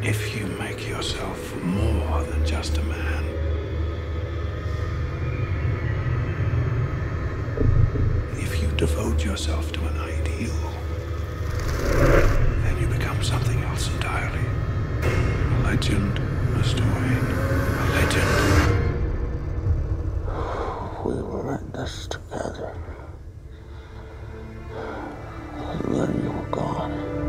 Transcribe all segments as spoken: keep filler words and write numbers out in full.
If you make yourself more than just a man, if you devote yourself to an ideal, then you become something else entirely. A legend, Mister Wayne. A legend. We were in this together. And then you were gone.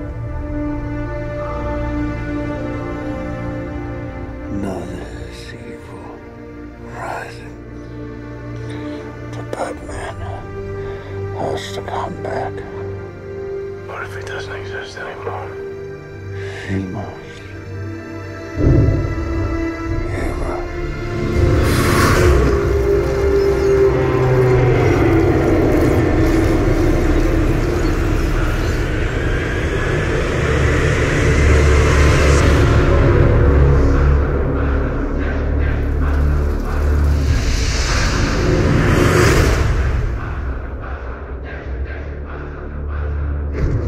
Now there's evil rising. The Batman has to come back. What if he doesn't exist anymore? He must. You